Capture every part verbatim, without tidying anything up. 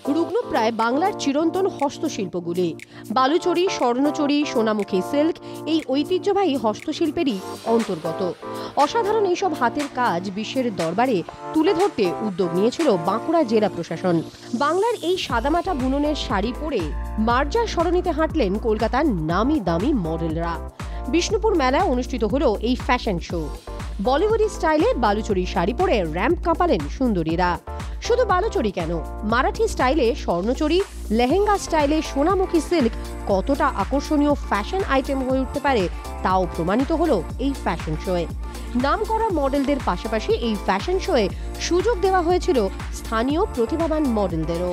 রুগ্নপ্রায় বাংলার চিরন্তন হস্তশিল্পগুলি। বালুচরী, স্বর্ণচরী, সোনামুখী সিল্ক এই ঐতিহ্যবাহী হস্তশিল্পেরই অন্তর্গত। অসাধারণ এইসব হাতের কাজ বিশ্বের দরবারে তুলে ধরতে উদ্যোগ নিয়েছিল বাঁকুড়া জেলা প্রশাসন। বাংলার এই সাদামাটা বুননের শাড়ি পরে মার্জার সরণিতে হাঁটলেন কলকাতার নামি দামি মডেলরা। বিষ্ণুপুর মেলায় অনুষ্ঠিত হলো এই ফ্যাশন শো। বলিউডি স্টাইলে বালুচরী শাড়ি পরে র্যাম্প কাঁপালেন সুন্দরীরা। শুধু বালুচরী কেন, মারাঠি স্টাইলে স্বর্ণচরী, লেহেঙ্গা স্টাইলে সোনামুখী সিল্ক কতটা আকর্ষণীয় ফ্যাশন আইটেম হয়ে উঠতে পারে তাও প্রমাণিত হলো এই ফ্যাশন শোয়ে। নামকরা মডেলদের পাশাপাশি এই ফ্যাশন শোয়ে সুযোগ দেওয়া হয়েছিল স্থানীয় প্রতিভাবান মডেলদেরও।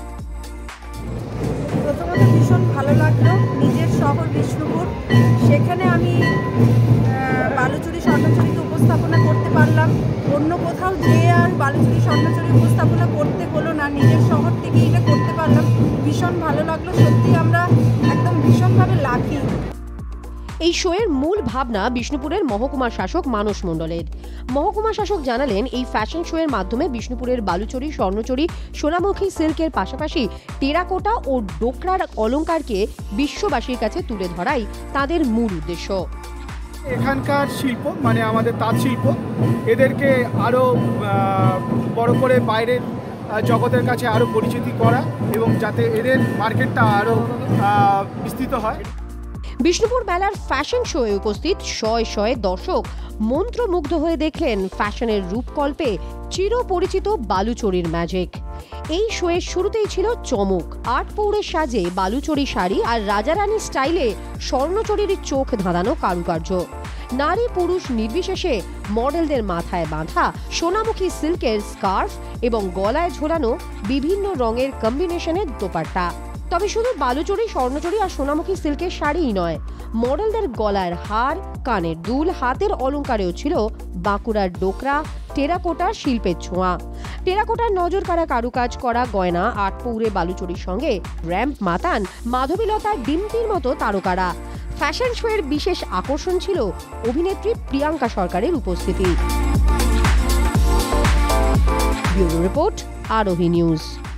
প্রথমত ভীষণ ভালো লাগলো, নিজের শহর বিষ্ণুপুর, সেখানে আমি বালুচরী স্বর্ণচরীকে উপস্থাপনা করতে পারলাম। অন্য কোথাও যেয়ে আর বালুচরী স্বর্ণচরী উপস্থাপনা করতে হলো না, নিজের শহর থেকে এটা করতে পারলাম। ভীষণ ভালো লাগলো, সত্যি আমরা একদম ভীষণভাবে লাকি। এই শোয়ের মূল ভাবনা বিষ্ণুপুরের মহকুমা শাসক মানস মণ্ডলের। মহকুমা শাসক জানালেন, এই ফ্যাশন শোয়ের মাধ্যমে বিষ্ণুপুরের বালুচরী, স্বর্ণচরী, সোনামুখী সিল্কের পাশাপাশি টেরাকোটা ও ডোকরার অলংকারকে বিশ্ববাসীর কাছে তুলে ধরাই তাদের মূল উদ্দেশ্য। এখানকার শিল্প মানে আমাদের তাঁত শিল্প, এদেরকে আরও বড় করে বাইরের জগতের কাছে আরও পরিচিতি করা এবং যাতে এদের মার্কেটটা আরও বিস্তৃত হয়। বিষ্ণুপুর মেলার ফ্যাশন শোয়ে উপস্থিত শয়ে শয়ে দর্শক মন্ত্রমুগ্ধ হয়ে দেখলেন ফ্যাশনের রূপকল্পে চিরপরিচিত বালুচরীর ম্যাজিক। এই শোয়ের শুরুতেই ছিল চমক। আট পৌরের সাজে বালুচরী শাড়ি আর রাজারানী স্টাইলে স্বর্ণচরীর চোখ ধাঁধানো কারুকার্য। নারী পুরুষ নির্বিশেষে মডেলদের মাথায় বাঁধা সোনামুখী সিল্কের স্কার্ফ এবং গলায় ঝোলানো বিভিন্ন রঙের কম্বিনেশনের দোপাট্টা। তবে শুধু বালুচরী, স্বর্ণচরী আর সোনামুখী সিল্কের শাড়িই নয়, মডেলদের গলার হার, কানের দুল, হাতের অলংকারেও ছিল বাঁকুড়ার ডোকরা, টেরাকোটার শিল্পের ছোঁয়া। টেরাকোটার নজর কাড়া কারুকাজ করা গয়না আট পৌরে বালুচরীর সঙ্গে র্যাম্প মাতান মাধবীলতার ডিম্পির মতো তারকারা। ফ্যাশন শোয়ের বিশেষ আকর্ষণ ছিল অভিনেত্রী প্রিয়াঙ্কা সরকারের উপস্থিতি। Bureau report, Arohi news.